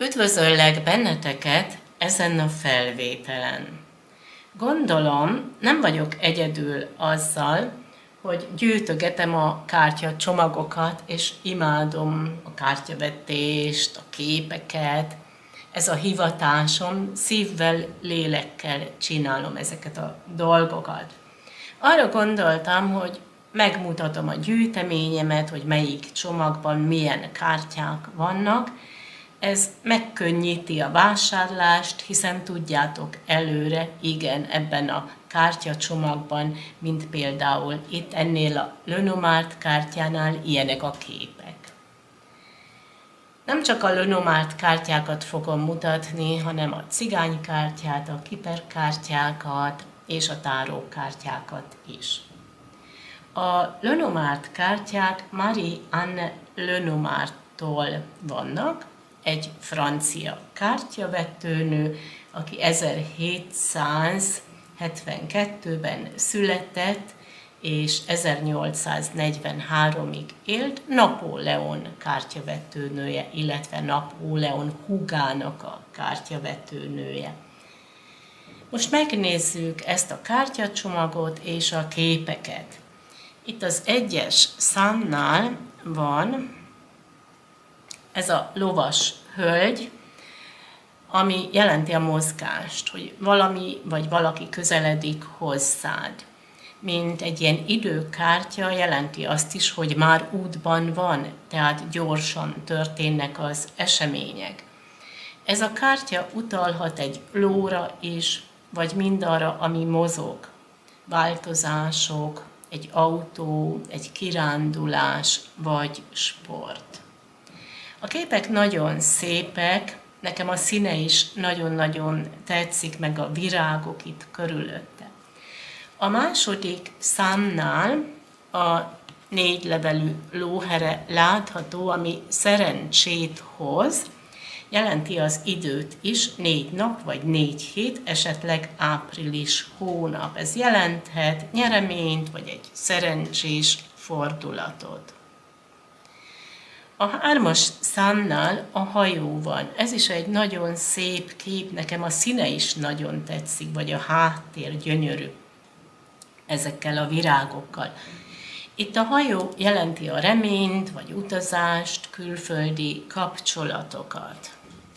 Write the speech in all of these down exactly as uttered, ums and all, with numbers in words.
Üdvözöllek benneteket ezen a felvételen. Gondolom, nem vagyok egyedül azzal, hogy gyűjtögetem a kártyacsomagokat, és imádom a kártyavetést, a képeket. Ez a hivatásom, szívvel, lélekkel csinálom ezeket a dolgokat. Arra gondoltam, hogy megmutatom a gyűjteményemet, hogy melyik csomagban milyen kártyák vannak. Ez megkönnyíti a vásárlást, hiszen tudjátok előre, igen, ebben a kártyacsomagban, mint például itt ennél a Lenormand kártyánál ilyenek a képek. Nem csak a Lenormand kártyákat fogom mutatni, hanem a cigánykártyát, a kiperkártyákat és a tárókártyákat is. A Lenormand kártyák Marie-Anne Lenormandtól vannak, egy francia kártyavetőnő, aki ezerhétszázhetvenkettőben született, és ezernyolcszáznegyvenháromig élt, Napóleon kártyavetőnője, illetve Napóleon húgának a kártyavetőnője. Most megnézzük ezt a kártyacsomagot és a képeket. Itt az egyes számnál van ez a lovas hölgy, ami jelenti a mozgást, hogy valami vagy valaki közeledik hozzád. Mint egy ilyen időkártya jelenti azt is, hogy már útban van, tehát gyorsan történnek az események. Ez a kártya utalhat egy lóra is, vagy mindarra, ami mozog. Változások, egy autó, egy kirándulás, vagy sport. A képek nagyon szépek, nekem a színe is nagyon-nagyon tetszik, meg a virágok itt körülötte. A második számnál a négy levelű lóhere látható, ami szerencsét hoz, jelenti az időt is, négy nap vagy négy hét, esetleg április hónap. Ez jelenthet nyereményt vagy egy szerencsés fordulatot. A hármas számnál a hajó van. Ez is egy nagyon szép kép, nekem a színe is nagyon tetszik, vagy a háttér gyönyörű ezekkel a virágokkal. Itt a hajó jelenti a reményt, vagy utazást, külföldi kapcsolatokat.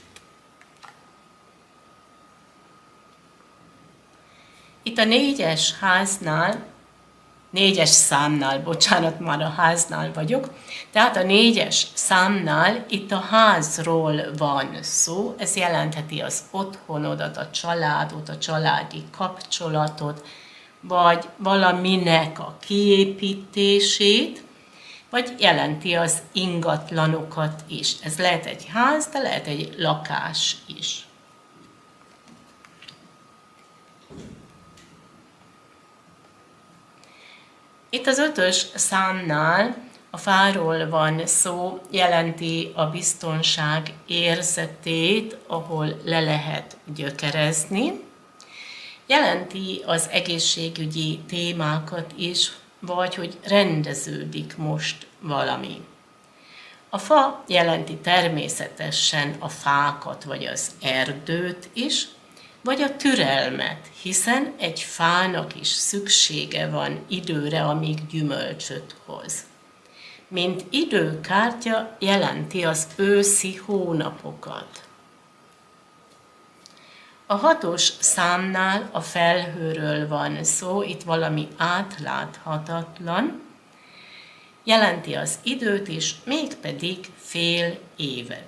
Itt a négyes háznál, négyes számnál, bocsánat, már a háznál vagyok, tehát a négyes számnál itt a házról van szó, ez jelentheti az otthonodat, a családot, a családi kapcsolatot, vagy valaminek a kiépítését, vagy jelenti az ingatlanokat is. Ez lehet egy ház, de lehet egy lakás is. Itt az ötös számnál a fáról van szó, jelenti a biztonság érzetét, ahol le lehet gyökerezni. Jelenti az egészségügyi témákat is, vagy hogy rendeződik most valami. A fa jelenti természetesen a fákat, vagy az erdőt is, vagy a türelmet, hiszen egy fának is szüksége van időre, amíg gyümölcsöt hoz. Mint időkártya jelenti az őszi hónapokat. A hatos számnál a felhőről van szó, itt valami átláthatatlan, jelenti az időt is, mégpedig fél évet.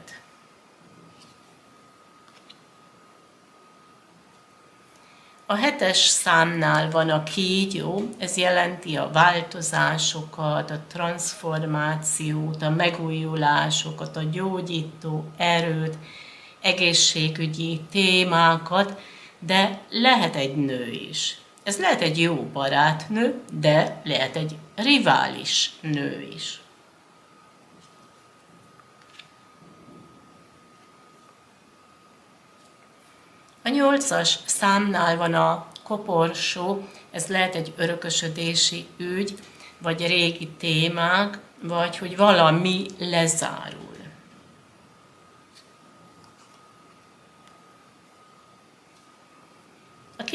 A hetes számnál van a kígyó, ez jelenti a változásokat, a transformációt, a megújulásokat, a gyógyító erőt, egészségügyi témákat, de lehet egy nő is. Ez lehet egy jó barátnő, de lehet egy rivális nő is. A nyolcas számnál van a koporsó, ez lehet egy örökösödési ügy, vagy régi témák, vagy hogy valami lezárul.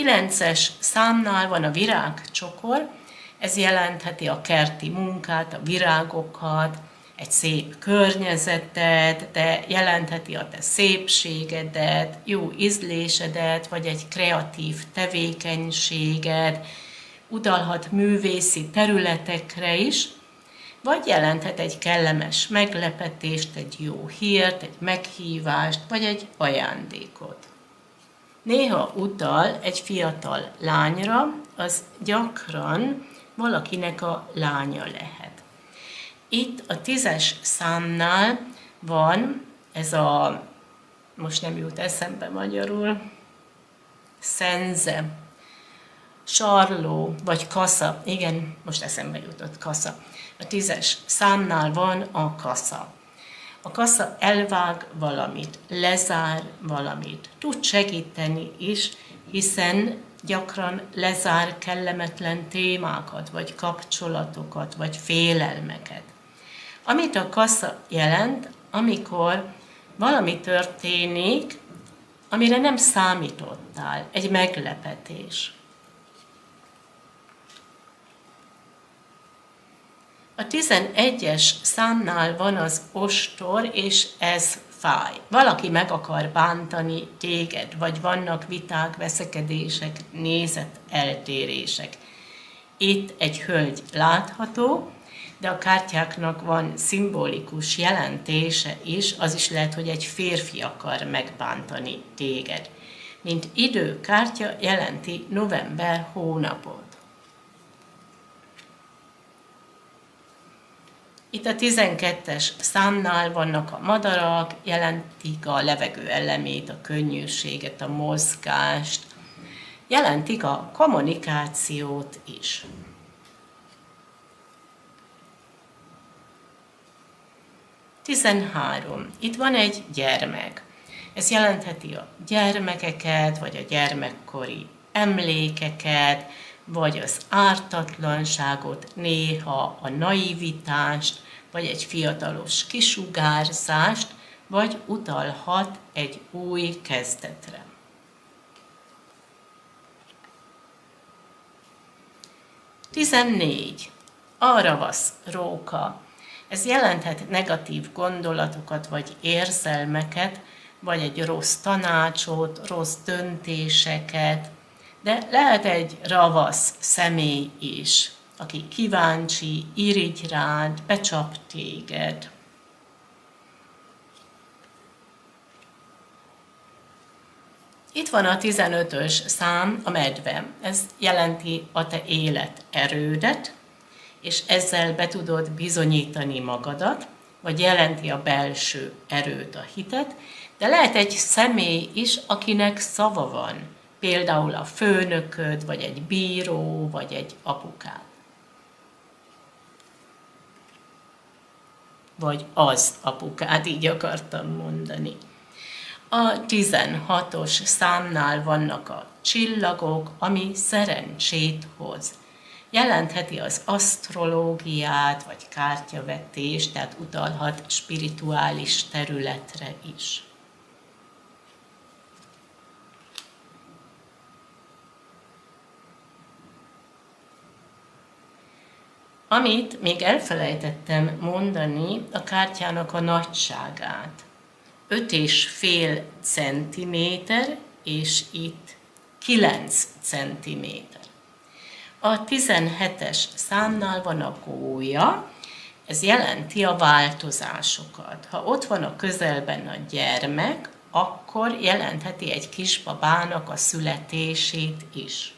kilences számnál van a virágcsokor, ez jelentheti a kerti munkát, a virágokat, egy szép környezetet, de jelentheti a te szépségedet, jó ízlésedet, vagy egy kreatív tevékenységed, utalhat művészi területekre is, vagy jelenthet egy kellemes meglepetést, egy jó hírt, egy meghívást, vagy egy ajándékot. Néha utal egy fiatal lányra, az gyakran valakinek a lánya lehet. Itt a tízes számnál van ez a, most nem jut eszembe magyarul, szenze, sarló, vagy kasza, igen, most eszembe jutott kasza. A tízes számnál van a kasza. A kasza elvág valamit, lezár valamit, tud segíteni is, hiszen gyakran lezár kellemetlen témákat, vagy kapcsolatokat, vagy félelmeket. Amit a kasza jelent, amikor valami történik, amire nem számítottál, egy meglepetés. A tizenegyes számnál van az ostor, és ez fáj. Valaki meg akar bántani téged, vagy vannak viták, veszekedések, nézeteltérések. Itt egy hölgy látható, de a kártyáknak van szimbolikus jelentése is, az is lehet, hogy egy férfi akar megbántani téged. Mint időkártya jelenti november hónapot. Itt a tizenkettes számnál vannak a madarak, jelentik a levegő elemét, a könnyűséget, a mozgást, jelentik a kommunikációt is. tizenhárom. Itt van egy gyermek. Ez jelentheti a gyermekeket, vagy a gyermekkori emlékeket, vagy az ártatlanságot, néha a naivitást, vagy egy fiatalos kisugárzást, vagy utalhat egy új kezdetre. tizennégy. A ravasz róka. Ez jelenthet negatív gondolatokat, vagy érzelmeket, vagy egy rossz tanácsot, rossz döntéseket, de lehet egy ravasz személy is, aki kíváncsi, irigy rád, becsap téged. Itt van a tizenötös szám, a medve. Ez jelenti a te életerődet, és ezzel be tudod bizonyítani magadat, vagy jelenti a belső erőt, a hitet, de lehet egy személy is, akinek szava van, például a főnököd, vagy egy bíró, vagy egy apukád. Vagy az apukád, így akartam mondani. A tizenhatos számnál vannak a csillagok, ami szerencsét hoz. Jelentheti az asztrológiát, vagy kártyavetést, tehát utalhat spirituális területre is. Amit még elfelejtettem mondani, a kártyának a nagyságát. öt és fél centiméter, és itt kilenc centiméter. A tizenhetes számnál van a gólya, ez jelenti a változásokat. Ha ott van a közelben a gyermek, akkor jelentheti egy kisbabának a születését is.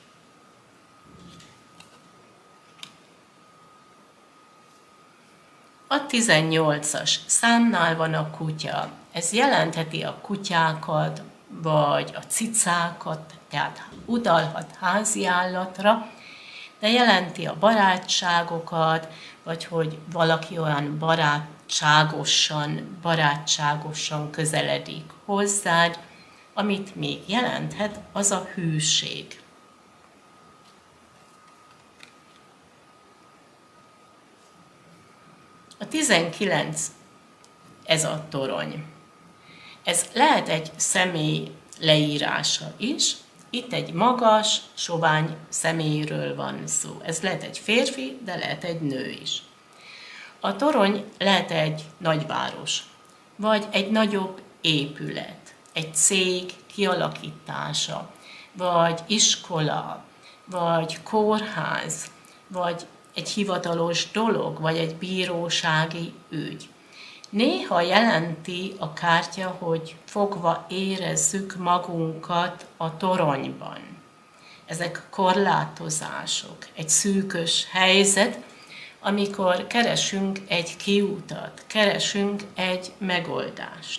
A tizennyolcas számnál van a kutya. Ez jelentheti a kutyákat, vagy a cicákat, tehát utalhat háziállatra, de jelenti a barátságokat, vagy hogy valaki olyan barátságosan, barátságosan közeledik hozzád, amit még jelenthet, az a hűség. A tizenkilenc, ez a torony. Ez lehet egy személy leírása is, Itt egy magas, sovány személyről van szó. Ez lehet egy férfi, de lehet egy nő is. A torony lehet egy nagyváros, vagy egy nagyobb épület, egy cég kialakítása, vagy iskola, vagy kórház, vagy egy hivatalos dolog, vagy egy bírósági ügy. Néha jelenti a kártya, hogy fogva érezzük magunkat a toronyban. Ezek korlátozások, egy szűkös helyzet, amikor keresünk egy kiutat, keresünk egy megoldást.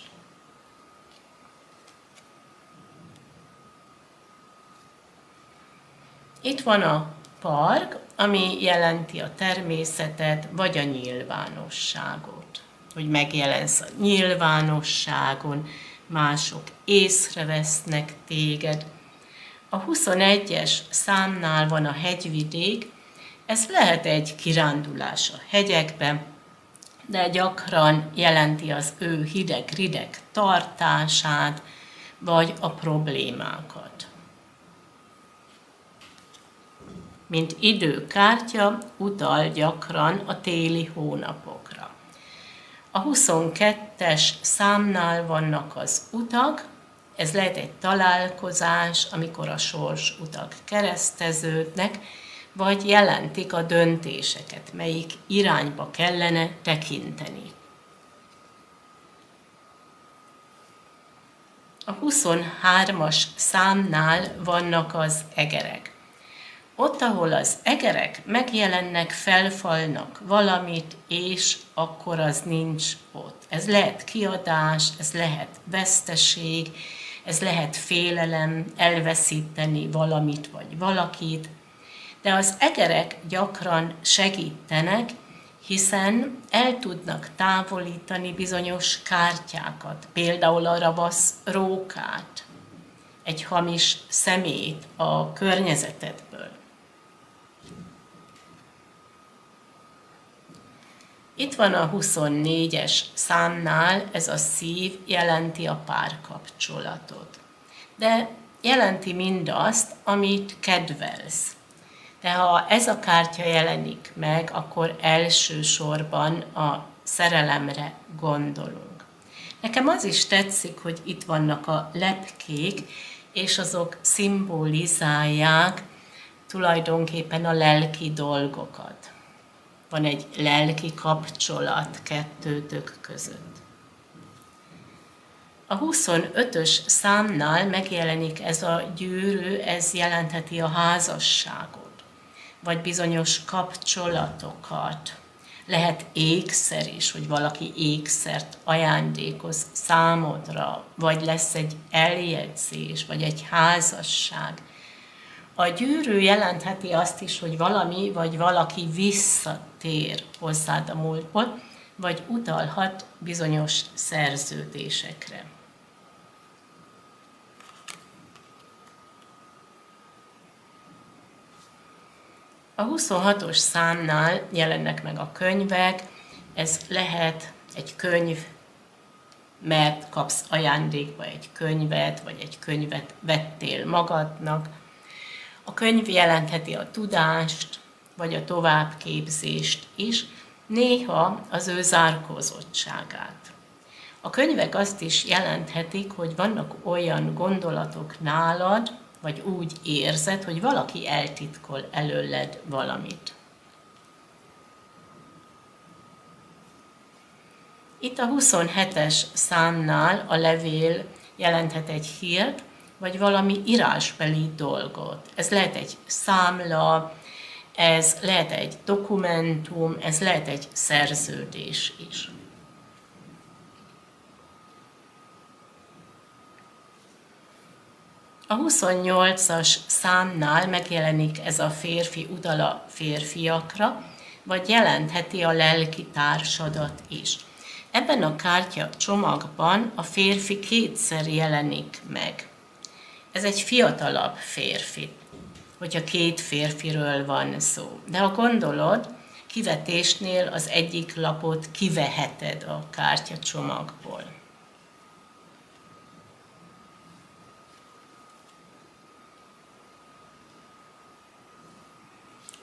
Itt van a park, ami jelenti a természetet, vagy a nyilvánosságot. Hogy megjelensz a nyilvánosságon, mások észrevesznek téged. A huszonegyes számnál van a hegyvidék, ez lehet egy kirándulás a hegyekben, de gyakran jelenti az ő hideg-rideg tartását, vagy a problémákat. Mint időkártya utal gyakran a téli hónapokra. A huszonkettes számnál vannak az utak, ez lehet egy találkozás, amikor a sors utak kereszteződnek, vagy jelentik a döntéseket, melyik irányba kellene tekinteni. A huszonhármas számnál vannak az egerek. Ott, ahol az egerek megjelennek, felfalnak valamit, és akkor az nincs ott. Ez lehet kiadás, ez lehet veszteség, ez lehet félelem, elveszíteni valamit vagy valakit, de az egerek gyakran segítenek, hiszen el tudnak távolítani bizonyos kártyákat, például a ravasz rókát, egy hamis szemét a környezetedből. Itt van a huszonnégyes számnál, ez a szív jelenti a párkapcsolatot, de jelenti mindazt, amit kedvelsz. De ha ez a kártya jelenik meg, akkor elsősorban a szerelemre gondolunk. Nekem az is tetszik, hogy itt vannak a lepkék, és azok szimbolizálják tulajdonképpen a lelki dolgokat. Van egy lelki kapcsolat kettőtök között. A huszonötös számnál megjelenik ez a gyűrű, ez jelentheti a házasságot, vagy bizonyos kapcsolatokat. Lehet ékszer is, hogy valaki ékszert ajándékoz számodra, vagy lesz egy eljegyzés, vagy egy házasság. A gyűrű jelentheti azt is, hogy valami vagy valaki visszatér hozzád a múltból, vagy utalhat bizonyos szerződésekre. A huszonhatos számnál jelennek meg a könyvek, ez lehet egy könyv, mert kapsz ajándékba egy könyvet, vagy egy könyvet vettél magadnak. A könyv jelentheti a tudást, vagy a továbbképzést is, néha az ő zárkózottságát. A könyvek azt is jelenthetik, hogy vannak olyan gondolatok nálad, vagy úgy érzed, hogy valaki eltitkol előled valamit. Itt a huszonhetes számnál a levél jelenthet egy hírt, vagy valami írásbeli dolgot. Ez lehet egy számla, ez lehet egy dokumentum, ez lehet egy szerződés is. A huszonnyolcas számnál megjelenik ez a férfi utal a férfiakra, vagy jelentheti a lelki társadat is. Ebben a kártya csomagban a férfi kétszer jelenik meg. Ez egy fiatalabb férfi, hogyha két férfiről van szó. De ha gondolod, kivetésnél az egyik lapot kiveheted a kártya csomagból.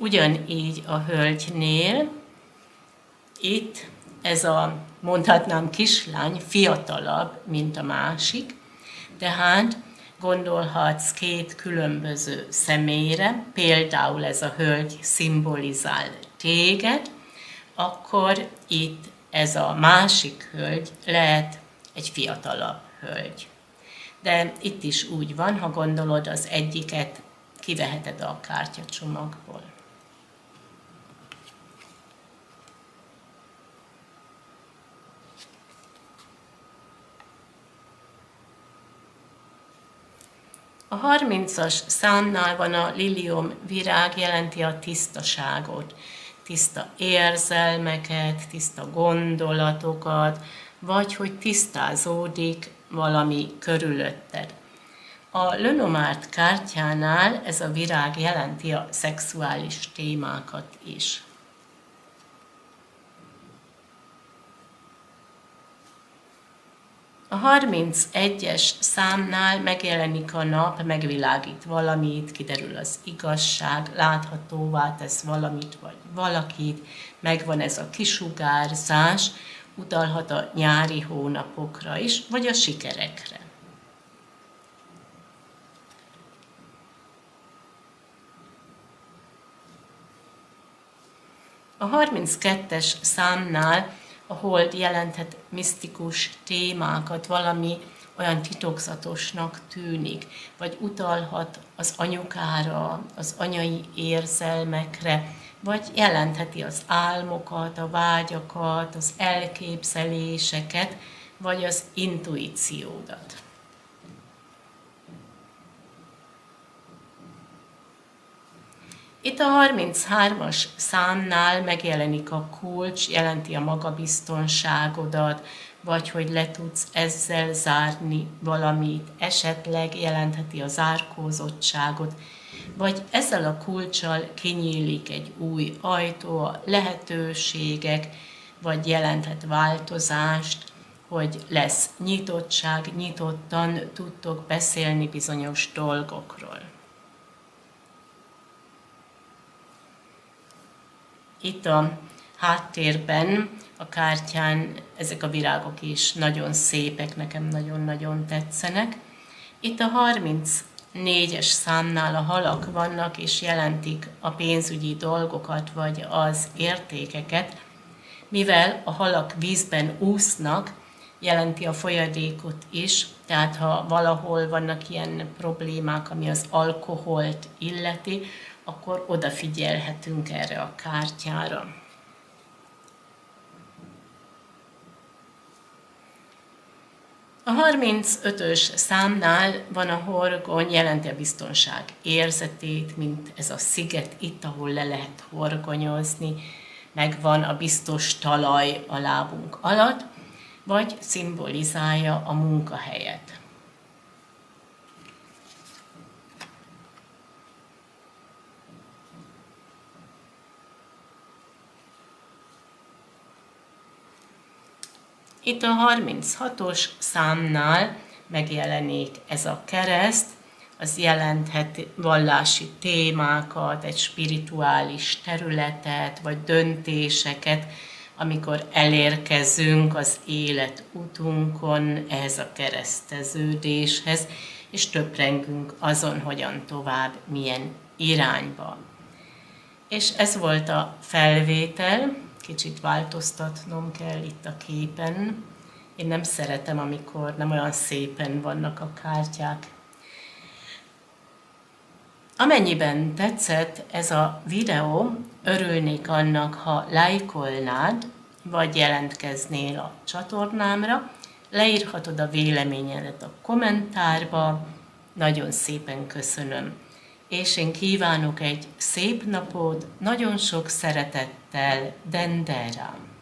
ugyanígy a hölgynél, itt ez a, mondhatnám, kislány fiatalabb, mint a másik, tehát gondolhatsz két különböző személyre, például ez a hölgy szimbolizál téged, akkor itt ez a másik hölgy lehet egy fiatalabb hölgy. De itt is úgy van, ha gondolod, az egyiket kiveheted a kártyacsomagból. A harmincas számnál van a lilium virág, jelenti a tisztaságot, tiszta érzelmeket, tiszta gondolatokat, vagy hogy tisztázódik valami körülötted. A Lenormand kártyánál ez a virág jelenti a szexuális témákat is. A harmincegyes számnál megjelenik a nap, megvilágít valamit, kiderül az igazság, láthatóvá tesz valamit vagy valakit, megvan ez a kisugárzás, utalhat a nyári hónapokra is, vagy a sikerekre. A harminckettes számnál a hold jelenthet misztikus témákat, valami olyan titokzatosnak tűnik, vagy utalhat az anyukára, az anyai érzelmekre, vagy jelentheti az álmokat, a vágyakat, az elképzeléseket, vagy az intuíciódat. Itt a harminchármas számnál megjelenik a kulcs, jelenti a magabiztonságodat, vagy hogy le tudsz ezzel zárni valamit, esetleg jelentheti a zárkózottságot, vagy ezzel a kulccsal kinyílik egy új ajtó, a lehetőségek, vagy jelenthet változást, hogy lesz nyitottság, nyitottan tudtok beszélni bizonyos dolgokról. Itt a háttérben, a kártyán ezek a virágok is nagyon szépek, nekem nagyon-nagyon tetszenek. Itt a harmincnégyes számnál a halak vannak, és jelentik a pénzügyi dolgokat, vagy az értékeket. Mivel a halak vízben úsznak, jelenti a folyadékot is, tehát ha valahol vannak ilyen problémák, ami az alkoholt illeti, akkor odafigyelhetünk erre a kártyára. A harmincötös számnál van a horgony, jelenti a biztonság érzetét, mint ez a sziget itt, ahol le lehet horgonyozni, megvan a biztos talaj a lábunk alatt, vagy szimbolizálja a munkahelyet. Itt a harminchatos számnál megjelenik ez a kereszt, az jelenthet vallási témákat, egy spirituális területet, vagy döntéseket, amikor elérkezünk az életútunkon ehhez a kereszteződéshez, és töprengünk azon, hogyan tovább, milyen irányba. És ez volt a felvétel. Kicsit változtatnom kell itt a képen. Én nem szeretem, amikor nem olyan szépen vannak a kártyák. Amennyiben tetszett ez a videó, örülnék annak, ha lájkolnád, vagy jelentkeznél a csatornámra, leírhatod a véleményedet a kommentárba, nagyon szépen köszönöm. És én kívánok egy szép napot, nagyon sok szeretettel, Dendera!